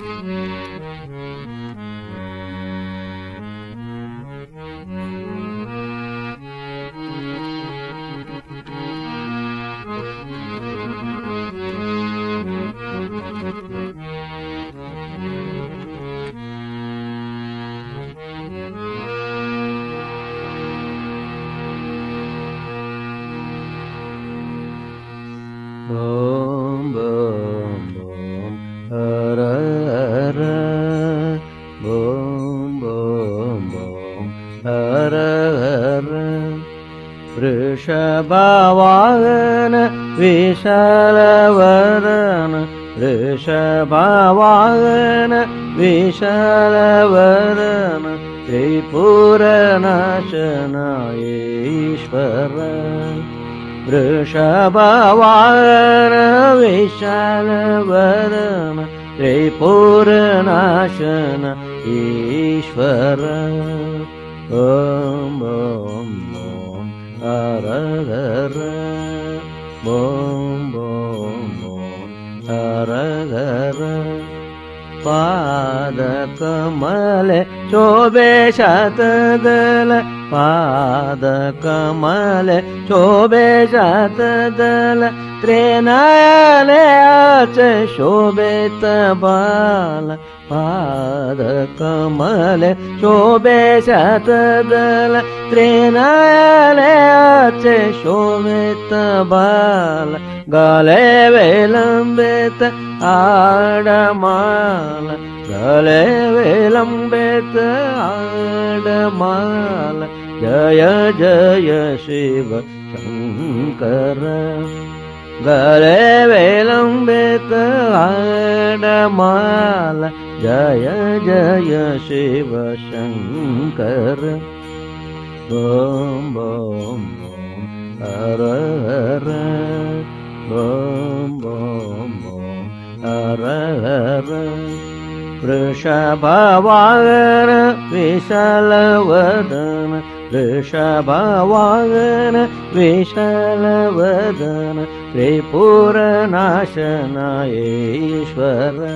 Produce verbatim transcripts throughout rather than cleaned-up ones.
Boom, boom, boom, hara, hara. Boom, boom, boom, hara, hara. Vrishabhavahana Vishalavadana Vrishabhavahana Vishalavadana Tripuranashana Ishvara Vrishabhavahana Vishalavadana Tripuranashana Ishvara. Om Om Om Hara Hara. Om Om Om Hara Hara. Padakamale Chobe Shatadala Padakamale Chobe Shatadala Trenayale Ache Shobeta Bala Padakamale Chobe Shatadala Trenayale Ache Shobeta Bala Gale Velambeta Adamala Gale Velambeta Adamala Jaya Jaya Shiva Shankara Gale Velambeta Adamala Jaya Jaya Shiva Shankara. Om Om Om Hara Hara. Om Om Om Hara Hara. Vrishabhavahana Vishalavadana Vrishabhavahana Vishalavadana Tripuranashana Ishvara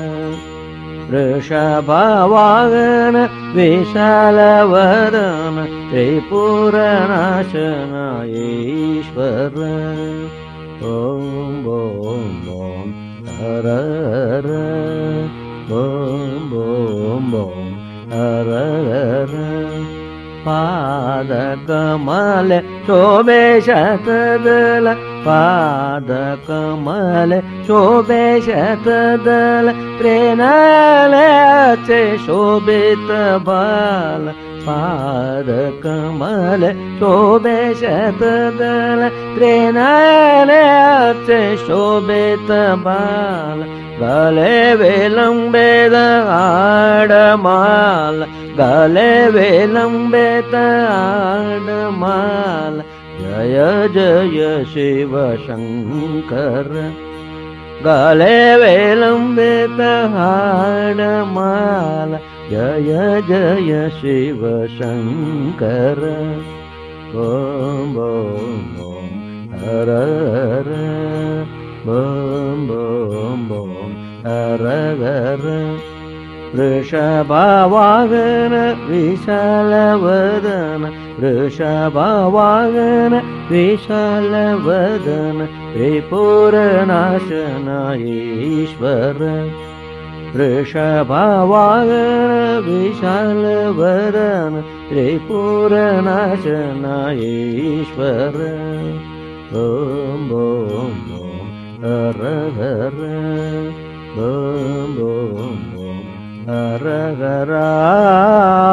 Vrishabhavahana Vishalavadana Tripuranashana Ishvara. Om Om Om Hara Hara. Om Om Om Hara Hara. Padakamale Chobe Shatadala Padakamale Chobe Shatadala Trenale Ache Shobeta Bala Padakamale Chobe Shatadala Trenale Ache Shobeta Bala Gale Velambeta Adamala Gale Velambeta Adamala Jaya Jaya Shiva Shankara Gale Velambeta Adamala Jaya Jaya Shiva Shankara. Om Om Om Hara Hara. Om Om Om Hara Hara. Vrishabhavahana Vishalavadana Vrishabhavahana Vishalavadana Tripuranashana Ishvara Vrishabhavahana Vishalavadana Tripuranashana Ishvara. Om Om Om Hara Hara. Om Om Om Hara Hara.